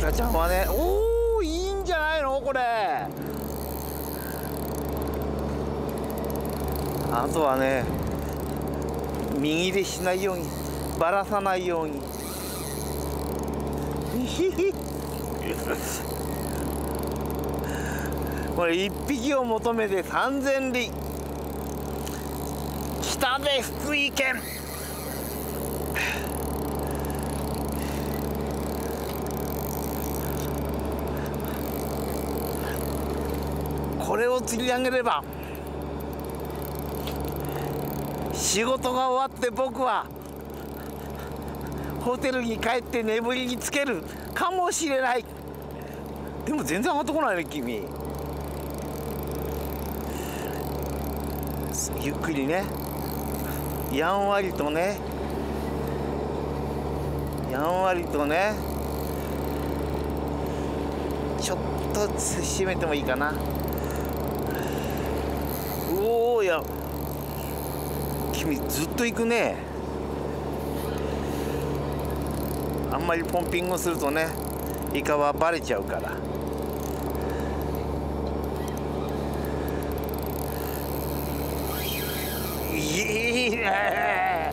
カちゃんはね、おお、いいんじゃないのこれ。あとはね、右でしないように、ばらさないように。これ1匹を求めて3000里。北で福井県。これを釣り上げれば仕事が終わって僕はホテルに帰って眠りにつけるかもしれない。でも全然上がってこないね君。ゆっくりね、やんわりとね、やんわりとね、ちょっと閉めてもいいかな。おお、いや君ずっと行くね。あんまりポンピングするとね、イカはバレちゃうから。いいね。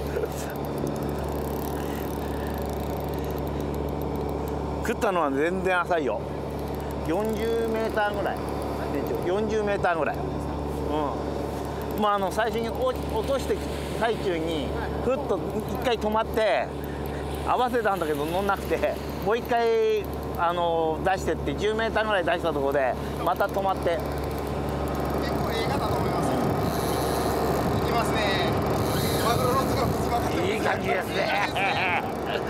食ったのは全然浅いよ。40メーターぐらい。40メーターぐらい。うん。まあ最初に落として最中にふっと一回止まって合わせたんだけど乗んなくて、もう一回出してって10メーターぐらい出したところでまた止まって。 結構ええかだと思いますよ。いきますね。マグロのつがぶつかって。 いい感じですね。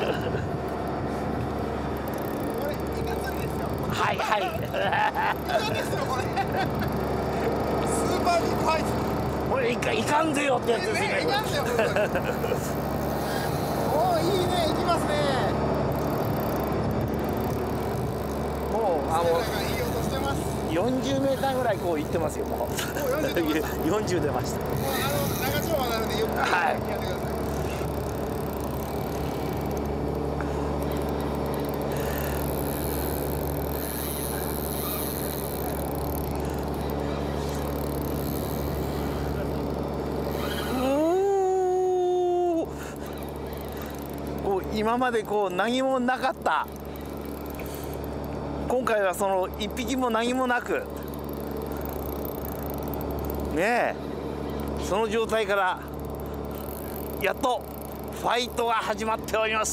これイカ釣りですよ。 はいはい。 イカですよこれ。スーパービッグファイト。 これいかんぜよってやつですね。 いかんぜよ。おお、いいね、行きますね。 もういい音してます。 40メーターぐらいこう行ってますよ。もう 40出ました。 40出ました。 もう長丁場なのでゆっくりやってください。 今まで何もなかった。今回はその1匹も何もなくねえ、その状態からやっとファイトが始まっております。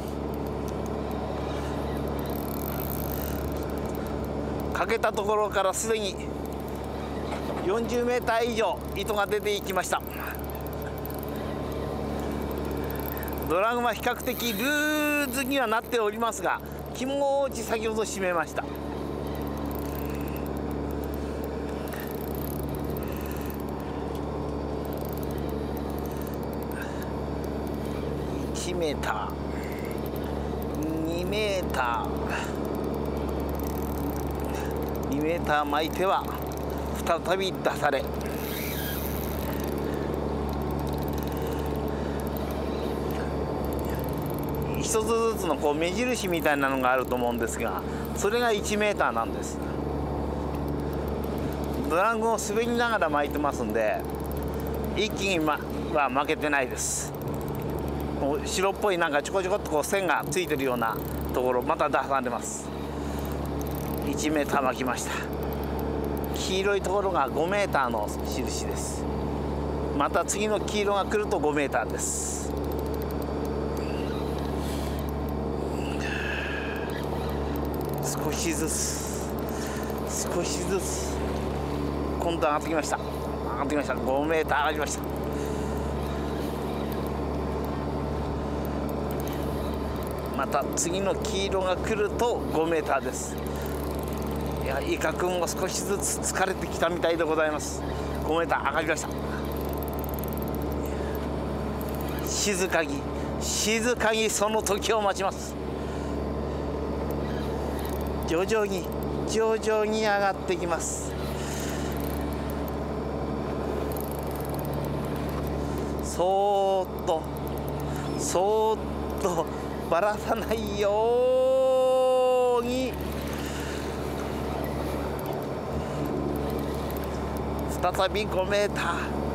かけたところからすでに40メーター以上糸が出ていきました。ドラグは比較的ルーズにはなっておりますが、気持ち先ほど締めました。1メーター、2メーター、2メーター巻いては再び出され、一つずつの目印みたいなのがあると思うんですが、それが1メーターなんです。ドラグを滑りながら巻いてますんで、一気には負けてないです。白っぽいなんかちょこちょこっと線がついてるようなところまた出されます。1メーター巻きました。黄色いところが5メーターの印です。また次の黄色が来ると5メーターです。少しずつ少しずつ今度上がってきました。上がってきました。5メーター上がりました。また次の黄色が来ると5メーターです。いや、イカ君も少しずつ疲れてきたみたいでございます。5メーター上がりました。静かに静かにその時を待ちます。徐々に徐々に上がってきます。そーっとそーっとばらさないよように再び5メーター。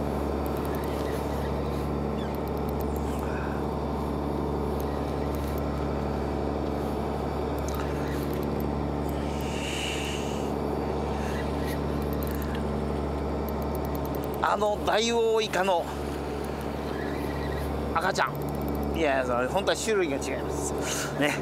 ダイオウイカの赤ちゃん、いや、本当は種類が違いますね。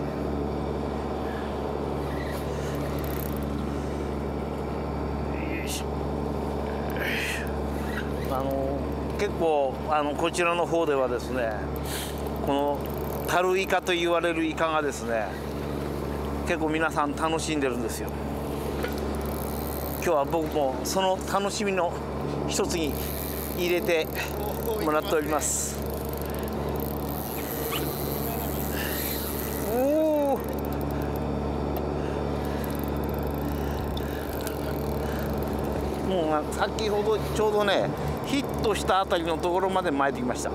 結構こちらの方ではですね、このタルイカと言われるイカがですね、結構皆さん楽しんでるんですよ。今日は僕もその楽しみの一つに入れてもらっております。おお、もう先ほどちょうどねヒットしたあたりのところまで巻いてきました。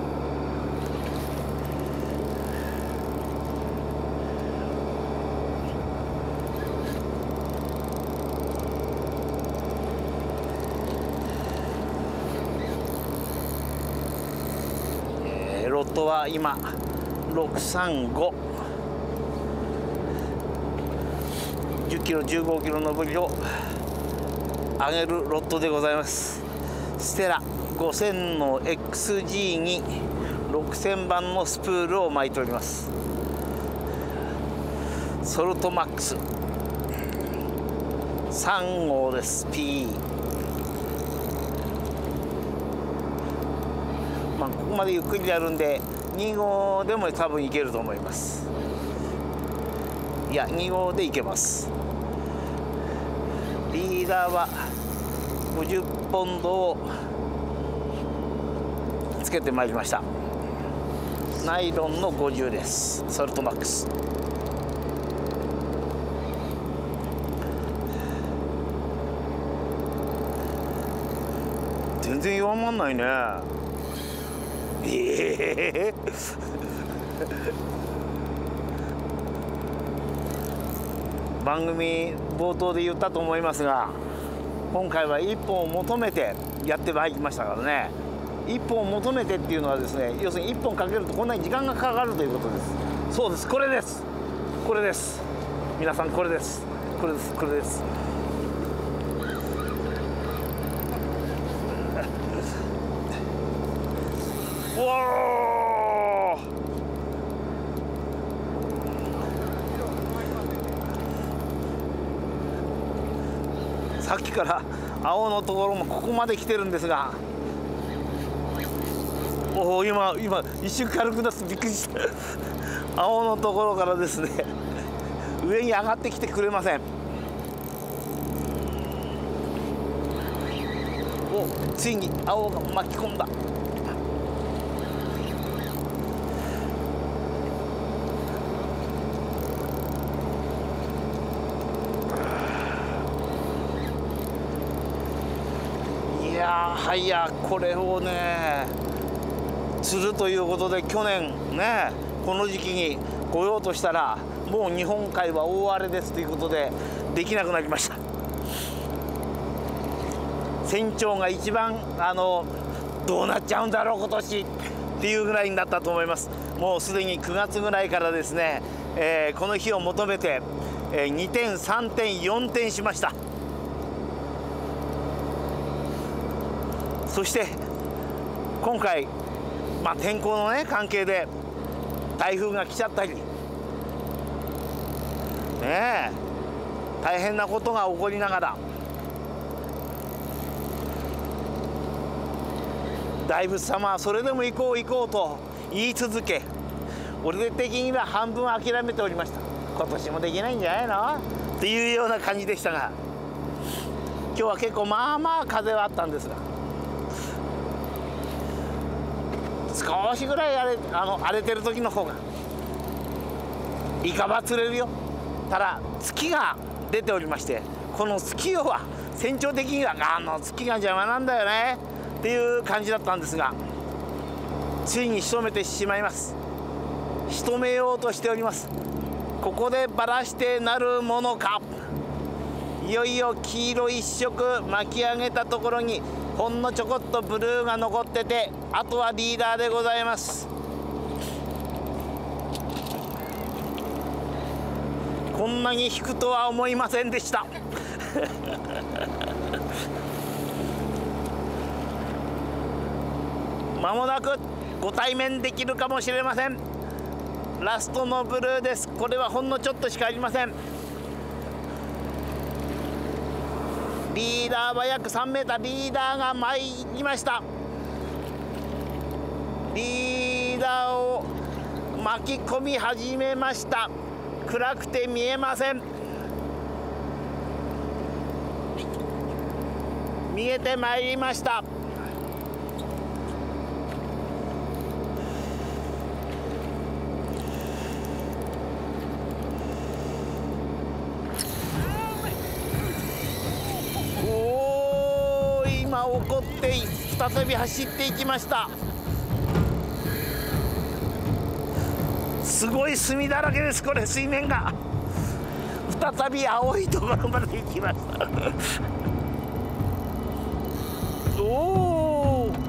ロットは今635、10キロ15キロのブリを上げるロットでございます。ステラ5000の XG に6000番のスプールを巻いております。ソルトマックス3号です。 P、ここまでゆっくりやるんで2号でも多分いけると思います。いや、2号でいけます。リーダーは50ポンドをつけてまいりました。ナイロンの50です。ソルトマックス。全然弱まんないね。番組冒頭で言ったと思いますが、今回は1本を求めてやってまいりましたからね。1本を求めてっていうのはですね、要するに1本かけるとこんなに時間がかかるということです。そうです、これです、これです、皆さんこれです、これです、これです。おお、さっきから青のところもここまで来てるんですが、おお、今一瞬軽くなってびっくりした青のところからですね上に上がってきてくれません。お、ついに青が巻き込んだ。いやー、はいや、これをね釣るということで去年ねこの時期に来ようとしたらもう日本海は大荒れですということでできなくなりました。船長が一番どうなっちゃうんだろう今年っていうぐらいになったと思います。もうすでに9月ぐらいからですね、この日を求めて、2点3点4点しました。そして今回、天候のね関係で台風が来ちゃったりねえ、大変なことが起こりながら大仏様はそれでも行こう行こうと言い続け、俺的には半分諦めておりました。今年もできないんじゃないのっていうような感じでしたが、今日は結構まあまあ風はあったんですが、少しぐらい荒れてる時の方がイカは釣れるよ。ただ月が出ておりまして、この月夜は船長的には月が邪魔なんだよねっていう感じだったんですが、ついに仕留めてしまいます。仕留めようとしております。 ここでバラしてなるものか。いよいよ黄色一色巻き上げたところにほんのちょこっとブルーが残ってて、あとはリーダーでございます。こんなに引くとは思いませんでしたまもなくご対面できるかもしれません。ラストのブルーです。これはほんのちょっとしかありません。リーダーは約3メーター。リーダーが参りました。リーダーを巻き込み始めました。暗くて見えません。見えてまいりました。おー、今怒って再び走っていきました。すごい墨だらけです。これ水面が再び青いところまで行きましたおお、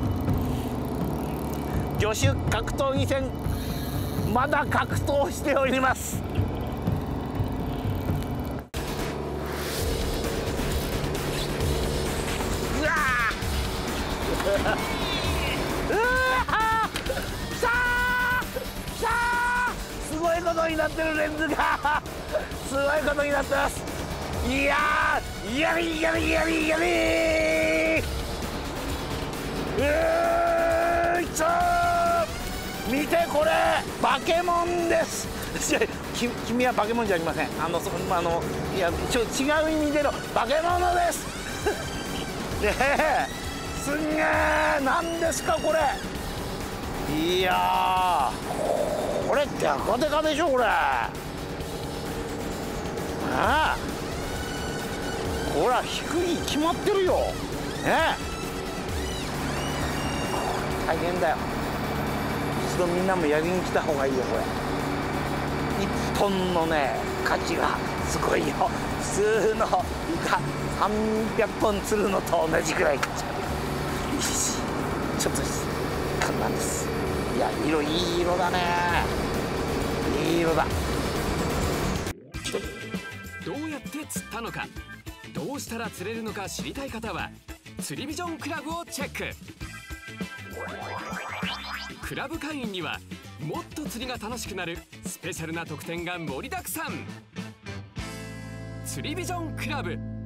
魚種格闘技戦まだ格闘しております。うわすごいことになってる。レンズがすごいことになってます。いやー、やりやりやりやり見てこれ、バケモンです君はバケモンじゃありません。いや違う意味でのバケモノですすんげー、なんですかこれ。いやー、これデカデカでしょこれ。ほら低いに決まってるよ。大変だよ。一度みんなもやりに来た方がいいよこれ。1トンのね価値がすごいよ。普通のイカ300本釣るのと同じくらい価値がある。ちょっと簡単です。いや、いい色だね。いい色だ。 どうやって釣ったのか、どうしたら釣れるのか知りたい方は釣りビジョンクラブをチェック。クラブ会員にはもっと釣りが楽しくなるスペシャルな特典が盛りだくさん。釣りビジョンクラブ。